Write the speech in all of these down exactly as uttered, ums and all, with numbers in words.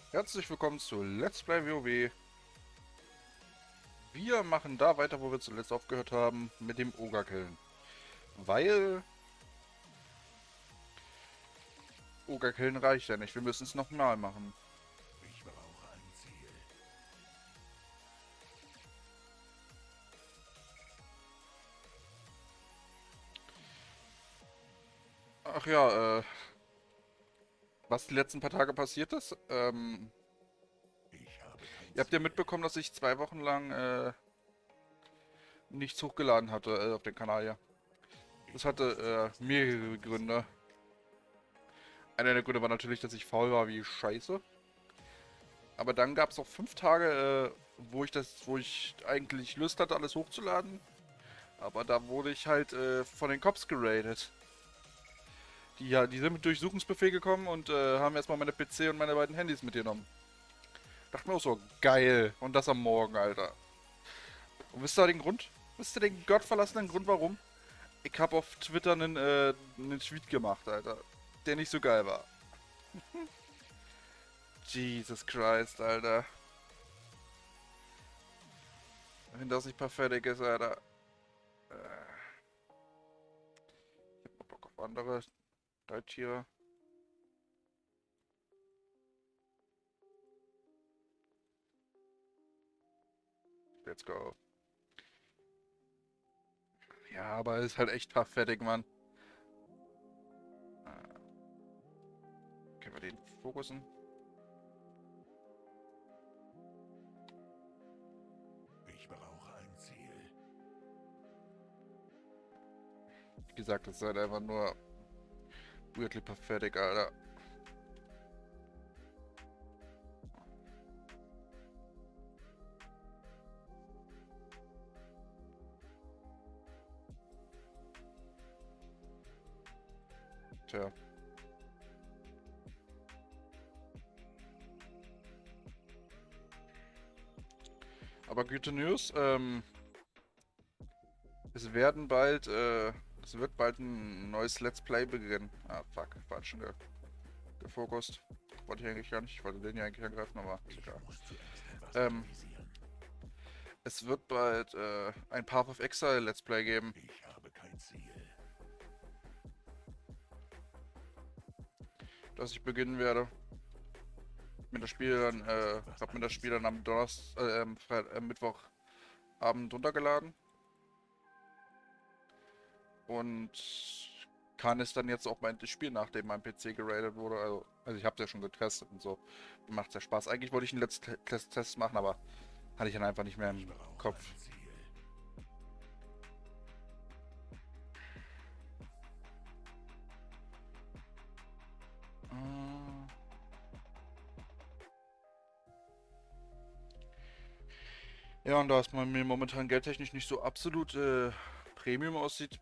Herzlich willkommen zu Let's Play WoW. Wir machen da weiter, wo wir zuletzt aufgehört haben, mit dem Ogerkillen. Weil Ogerkillen reicht ja nicht, wir müssen es nochmal machen. Ich brauche ein Ziel. Ach ja, äh, was die letzten paar Tage passiert ist, ähm, Ich habe kein ihr habt ja Ziel. mitbekommen, dass ich zwei Wochen lang äh, nichts hochgeladen hatte äh, auf den Kanal, ja. Das Ich muss hatte zuerst äh, etwas mehrere Gründe. analysieren. Einer der Gründe war natürlich, dass ich faul war wie Scheiße. Aber dann gab es auch fünf Tage, äh, wo ich das, wo ich eigentlich Lust hatte, alles hochzuladen. Aber da wurde ich halt äh, von den Cops geradet. Die, ja, die sind mit Durchsuchungsbefehl gekommen und äh, haben erstmal meine P C und meine beiden Handys mitgenommen. Dachte mir auch so, geil. Und das am Morgen, Alter. Und wisst ihr den Grund? Wisst ihr den Ich habe ein gottverlassenen Grund, Ziel. warum? Ich habe auf Twitter einen, äh, einen Tweet gemacht, Alter. Der nicht so geil war. Jesus Christ, Alter. Wenn das nicht pathetic ist, Alter. Äh, ich hab mal Bock auf andere Reittiere. Let's go. Ja, aber ist halt echt pathetic, Mann. Äh, können wir den fokussen? Ich brauche ein Ziel. Wie gesagt, das ist halt einfach nur weirdly pathetic, Alter. Tja. Aber gute News, ähm, es werden bald, äh, es wird bald ein neues Let's Play beginnen. Ah, fuck, war schon ge gefokust. Wollte ich eigentlich gar nicht, ich wollte den ja eigentlich angreifen, aber ist Ich egal. muss zuerst etwas Ähm, analysieren. es wird bald, äh, ein Path of Exile Let's Play geben, Ich habe kein Ziel. das ich beginnen werde. Mir das Ich Spiel muss dann, zuerst äh, etwas hab mir das Spiel dann analysieren. am Donnerstag, äh, ähm, Freit- äh, Mittwochabend runtergeladen. Und kann es dann jetzt auch mal endlich spielen, nachdem mein P C geradet wurde. Also, also ich habe es ja schon getestet und so. Macht ja Spaß. Eigentlich wollte ich einen Let's Test Test machen, aber hatte ich dann einfach nicht mehr Ich im brauche Kopf. ein Ziel. Äh, Ja, und da es bei mir momentan geldtechnisch nicht so absolut äh, Premium aussieht,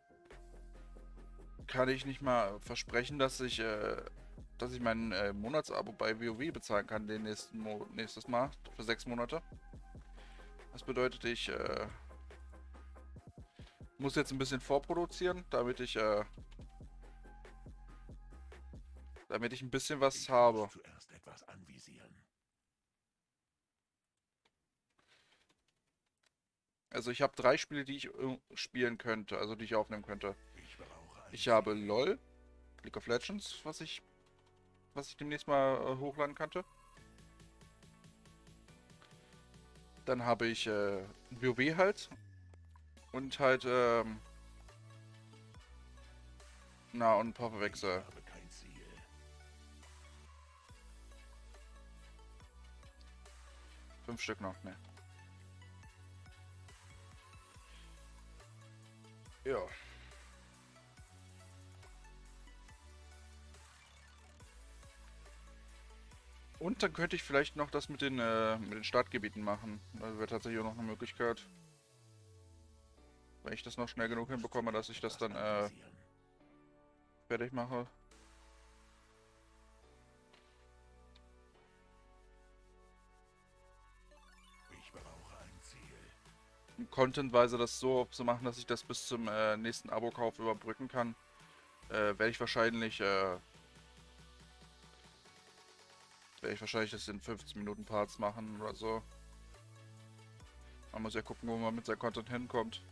kann ich nicht mal versprechen, dass ich, äh, dass ich mein äh, Monatsabo bei WoW bezahlen kann den nächsten Mo nächstes Mal für sechs Monate. Das bedeutet, ich äh, muss jetzt ein bisschen vorproduzieren, damit ich, äh, damit ich ein bisschen was Ich muss habe. zuerst etwas anvisieren. Also ich habe drei Spiele, die ich äh, spielen könnte, also die ich aufnehmen könnte. Ich brauche ein Ich habe Ziel. LOL, League of Legends, was ich, was ich demnächst mal äh, hochladen könnte. Dann habe ich äh, WoW halt und halt, ähm, na und ein paar Ich Verwechsel. habe kein Ziel. Fünf Stück noch, ne. Ja. Und dann könnte ich vielleicht noch das mit den, äh, mit den Startgebieten machen. Das wäre tatsächlich auch noch eine Möglichkeit. Wenn ich das noch schnell Ich genug muss hinbekomme, dass zuerst ich das etwas dann äh, anvisieren. fertig mache. Ich brauche ein Ziel. Contentweise das so zu machen, dass ich das bis zum äh, nächsten Abo-Kauf überbrücken kann, äh, werde ich wahrscheinlich, äh, werde werde ich wahrscheinlich das in fünfzehn Minuten Parts machen oder so. Man muss ja gucken, wo man mit seinem Content hinkommt.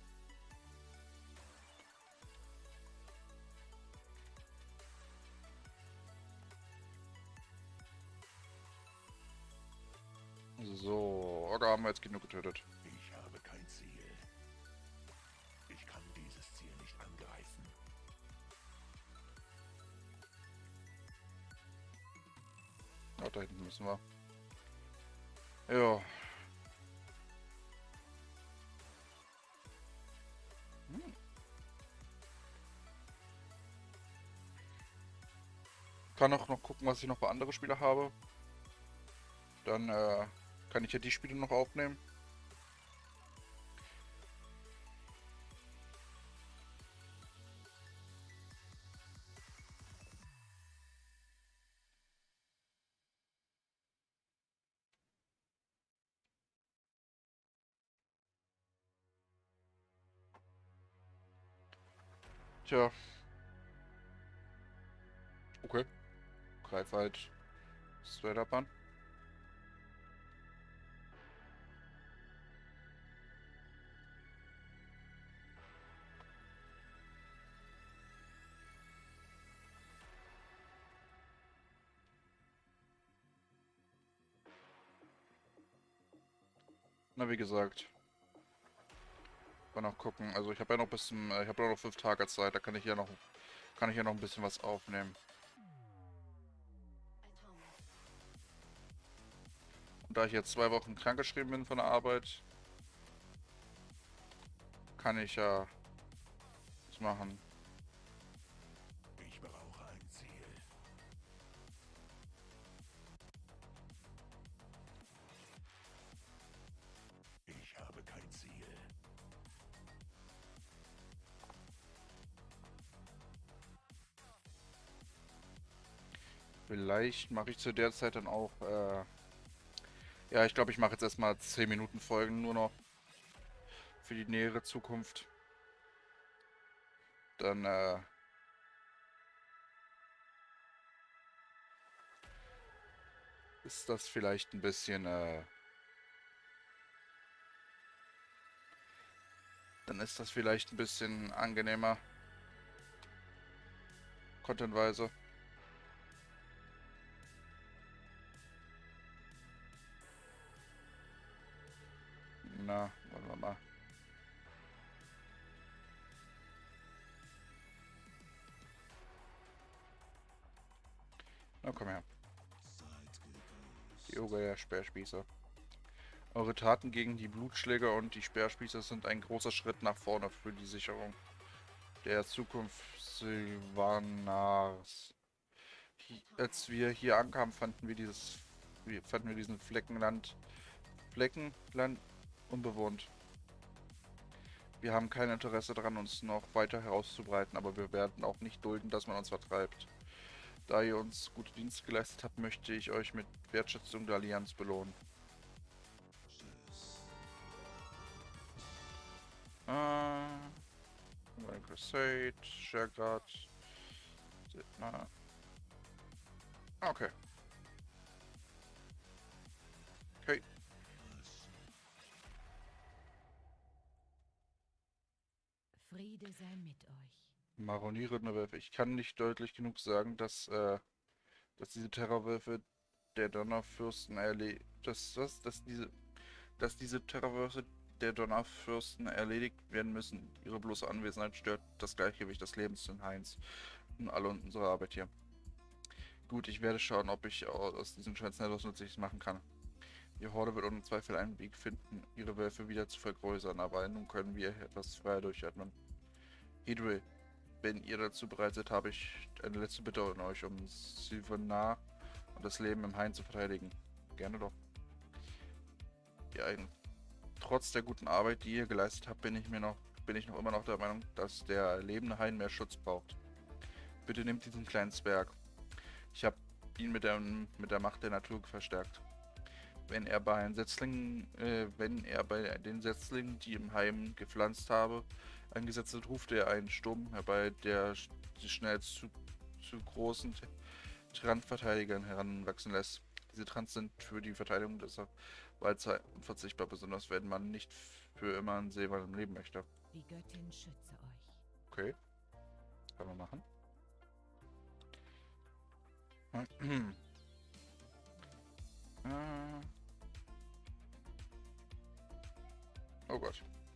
So, da haben wir jetzt genug getötet. Ich habe kein Ziel. Ich kann dieses Ziel nicht angreifen. Ja, da hinten müssen wir. Ja. Hm. Kann auch noch gucken, was ich noch bei anderen Spielen habe. Dann äh, kann ich ja die Spiele noch aufnehmen. Tja. Okay. Greif halt straight up an. Na, wie gesagt. Mal noch gucken. Also ich habe ja noch bis zum, äh, ich habe ja noch fünf Tage Zeit. Da kann ich ja noch, kann ich ja noch ein bisschen was aufnehmen. Und da ich jetzt zwei Wochen krankgeschrieben bin von der Arbeit, kann ich ja was machen. Ich brauche ein Ziel. Ich habe kein Ziel. Vielleicht mache ich zu der Zeit dann auch, äh, ja, ich glaube, ich mache jetzt erstmal zehn Minuten Folgen nur noch für die nähere Zukunft. Dann, äh, ist das vielleicht ein bisschen, äh, dann ist das vielleicht ein bisschen angenehmer. Contentweise. Na, wollen wir mal. Na, komm her. Die Oger der Speerspießer. Eure Taten gegen die Blutschläger und die Speerspießer sind ein großer Schritt nach vorne für die Sicherung der Zukunft Sylvanars. Hi- Als wir hier ankamen, fanden wir dieses, wir fanden wir diesen Fleckenland, Fleckenland unbewohnt. Wir haben kein Interesse daran, uns noch weiter herauszubreiten, aber wir werden auch nicht dulden, dass man uns vertreibt. Da ihr uns gute Dienste geleistet habt, möchte ich euch mit Wertschätzung der Allianz belohnen. Äh, Crusade, Shergard. Na. Okay. Okay. Friede sei mit euch. Maronierende Wölfe. Ich kann nicht deutlich genug sagen, dass, äh, dass diese Terrorwölfe der Donnerfürsten erledigt. Dass, was? Dass diese. Dass diese Terrorwölfe der Donnerfürsten erledigt werden müssen. Ihre bloße Anwesenheit stört das Gleichgewicht des Lebens in Heinz und alle unsere Arbeit hier. Gut, ich werde schauen, ob ich aus diesem Schwänzen etwas Nützliches machen kann. Die Horde wird ohne Zweifel einen Weg finden, ihre Wölfe wieder zu vergrößern, aber nun können wir etwas freier durchatmen. Hydril, wenn ihr dazu bereit seid, habe ich eine letzte Bitte an euch, um Sylvanar und das Leben im Hain zu verteidigen. Gerne doch. Ja, trotz der guten Arbeit, die ihr geleistet habt, bin ich mir noch, bin ich noch immer noch der Meinung, dass der lebende Hain mehr Schutz braucht. Bitte nehmt diesen kleinen Zwerg. Ich habe ihn mit der, mit der Macht der Natur verstärkt. Wenn er bei den Setzlingen, äh, wenn er bei den Setzlingen, die im Heim gepflanzt habe, eingesetzt wird, ruft er einen Sturm herbei, der die schnell zu, zu großen Trans-Verteidigern heranwachsen lässt. Diese Trans sind für die Verteidigung des Waldzeit unverzichtbar, besonders wenn man nicht für immer in Silvan leben möchte. Die Göttin schütze euch. Okay. Können wir machen. äh. Oh Gott.